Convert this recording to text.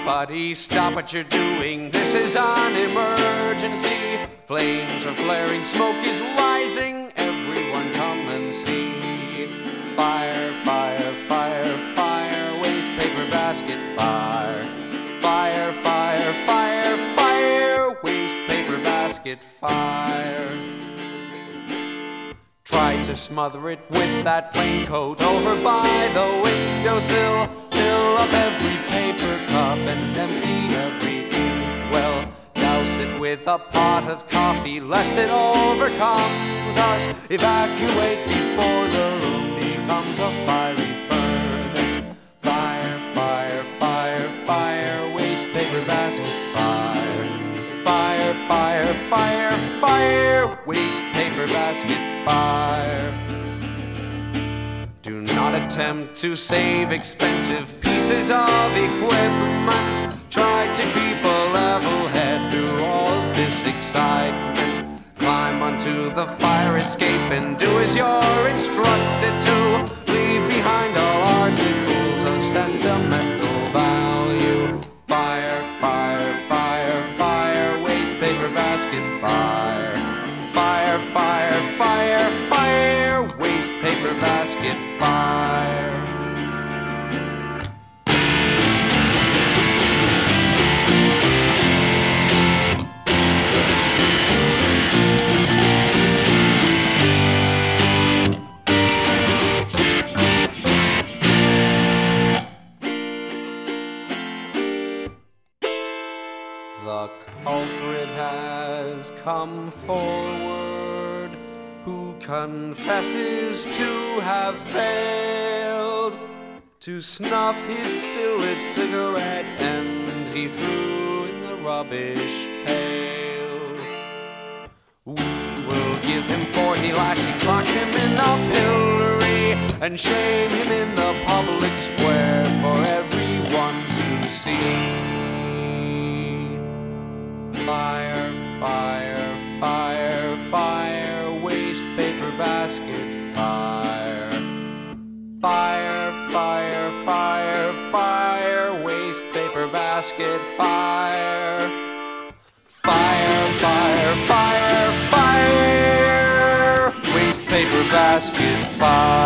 Everybody stop what you're doing, this is an emergency. Flames are flaring, smoke is rising, everyone come and see. Fire, fire, fire, fire, wastepaper basket fire. Fire, fire, fire, fire, wastepaper basket fire. Try to smother it with that raincoat over by the windowsill. Fill up every paper cup and empty every well. Douse it with a pot of coffee lest it overcomes us. Evacuate before the room becomes a fiery furnace. Fire, fire, fire, fire, wastepaper basket fire. Fire, fire, fire, fire, wastepaper basket fire. Do not attempt to save expensive pieces of equipment. Try to keep a level head through all of this excitement. Climb onto the fire escape and do as you're instructed to. Leave behind all articles of sentimental value. Fire, fire, fire, fire, wastepaper basket fire. Fire, fire, fire, fire, wastepaper basket fire. The culprit has come forward, who confesses to have failed to snuff his still-lit cigarette, and he threw in the rubbish pail. We will give him 40 lashings, lock him in a pillory, and shame him in the public square for everyone to see. Fire, fire, fire, fire, wastepaper basket fire. Fire, fire, fire, fire, wastepaper basket fire. Fire, fire, fire, fire, wastepaper basket fire.